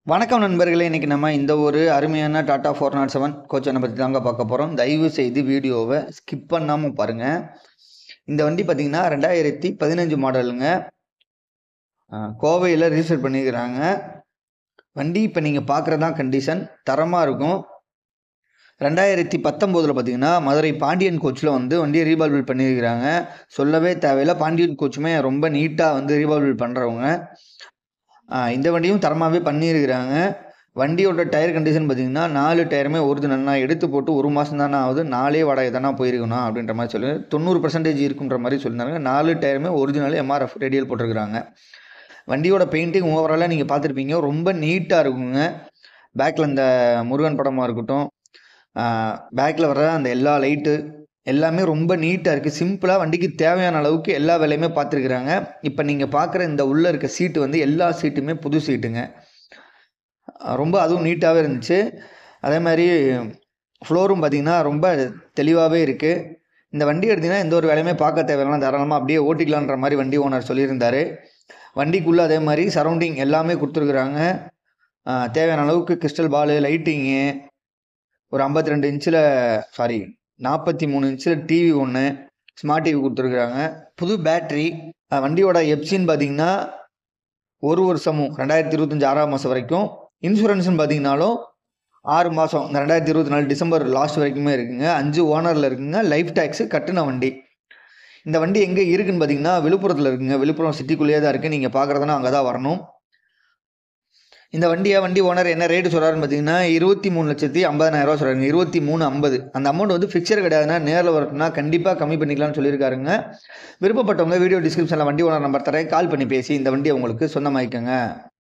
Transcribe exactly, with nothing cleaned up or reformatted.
வணக்கம் நண்பர்களே, இன்றைக்கி நம்ம இந்த ஒரு அருமையான டாடா ஃபோர் நாட் செவன் கோச்சனை பற்றி தாங்க பார்க்க போகிறோம். தயவு செய்து வீடியோவை ஸ்கிப் பண்ணாமல் பாருங்கள். இந்த வண்டி பார்த்திங்கன்னா ரெண்டாயிரத்தி பதினஞ்சு மாடலுங்க. கோவையில் ரிஜிஸ்டர் பண்ணியிருக்கிறாங்க. வண்டி இப்போ நீங்கள் பார்க்குறதான் கண்டிஷன் தரமாக இருக்கும். ரெண்டாயிரத்தி பத்தொம்போதில் பார்த்திங்கன்னா மதுரை பாண்டியன் கோச்சில் வந்து வண்டியை ரீபால்பில் பண்ணியிருக்கிறாங்க. சொல்லவே தேவையில்லை, பாண்டியன் கோச்சுமே ரொம்ப நீட்டாக வந்து ரீபால்பில் பண்ணுறவங்க. இந்த வண்டியும் தரமாகவே பண்ணியிருக்கிறாங்க. வண்டியோட டயர் கண்டிஷன் பார்த்திங்கன்னா நாலு டயருமே ஒரிஜினல் நான் எடுத்து போட்டு ஒரு மாதம் தானே ஆகுது, நாலே வாடகை தானே போயிருக்கணும் அப்படின்ற மாதிரி சொல்லி தொண்ணூறு பர்சன்டேஜ் இருக்குன்ற மாதிரி சொல்லியிருந்தாங்க. நாலு டயருமே ஒரிஜினல் எம்ஆர்எஃப் ரேடியல் போட்டிருக்கிறாங்க. வண்டியோட பெயிண்டிங் ஓவராலாக நீங்கள் பார்த்துருப்பீங்க, ரொம்ப நீட்டாக இருக்குங்க. பேக்கில் இந்த முருகன் படமாக இருக்கட்டும், பேக்கில் வர்ற அந்த எல்லா லைட்டு எல்லாமே ரொம்ப நீட்டாக இருக்குது. சிம்பிளாக வண்டிக்கு தேவையான அளவுக்கு எல்லா வேலையுமே பார்த்துருக்குறாங்க. இப்போ நீங்கள் பார்க்குற இந்த உள்ளே இருக்க சீட்டு வந்து எல்லா சீட்டுமே புது சீட்டுங்க. ரொம்ப அதுவும் நீட்டாகவே இருந்துச்சு. அதே மாதிரி ஃப்ளோரும் பார்த்திங்கன்னா ரொம்ப தெளிவாகவே இருக்குது. இந்த வண்டி எடுத்திங்கன்னா எந்த ஒரு வேலையுமே பார்க்க தேவையில்லை, தாராளமாக அப்படியே ஓட்டிக்கலான்ற மாதிரி வண்டி ஓனர் சொல்லியிருந்தார். வண்டிக்குள்ளே அதே மாதிரி சரௌண்டிங் எல்லாமே கொடுத்துருக்குறாங்க. தேவையான அளவுக்கு கிறிஸ்டல் பாலு, லைட்டிங்கு, ஒரு ஐம்பத்தி ரெண்டு இன்ச்சில் சாரி நாற்பத்தி மூணு இன்ச்சில் டிவி ஒன்று, ஸ்மார்ட் டிவி கொடுத்துருக்குறாங்க. புது பேட்ரி. வண்டியோட எப்சின்னு பார்த்தீங்கன்னா ஒரு வருஷமும் ரெண்டாயிரத்தி இருபத்தஞ்சி ஆறாம் மாதம் வரைக்கும். இன்சூரன்ஸ்னு பார்த்தீங்கன்னாலும் ஆறு மாதம் இந்த ரெண்டாயிரத்தி இருபத்தி நாலு டிசம்பர் லாஸ்ட் வரைக்குமே இருக்குங்க. அஞ்சு ஓனரில் இருக்குங்க. லைஃப் டேக்ஸு கட்டுன வண்டி. இந்த வண்டி எங்கே இருக்குதுன்னு பார்த்தீங்கன்னா விழுப்புரத்தில் இருக்குங்க. விழுப்புரம் சிட்டிக்குள்ளேயே தான் இருக்குது. நீங்கள் பார்க்குறதுனா அங்கே தான் வரணும். இந்த வண்டியை வண்டி ஓனர் என்ன ரேட்டு சொல்கிறாருன்னு பார்த்தீங்கன்னா இருபத்தி மூணு லட்சத்தி ஐம்பதாயிரம் ரூபா சொல்கிறாங்க. இருபத்தி மூணு ஐம்பது அந்த அமௌண்ட் வந்து ஃபிக்சர் கிடையாதுன்னா நேரில் வரணும்னா கண்டிப்பாக கம்மி பண்ணிக்கலாம்னு சொல்லியிருக்காருங்க. விருப்பப்பட்டவங்க வீடியோ டிஸ்கிரிப்ஷனில் வண்டி ஓனர் நம்பர் தரேன், கால் பண்ணி பேசி இந்த வண்டியை உங்களுக்கு சொந்தமாக்கிக்கோங்க.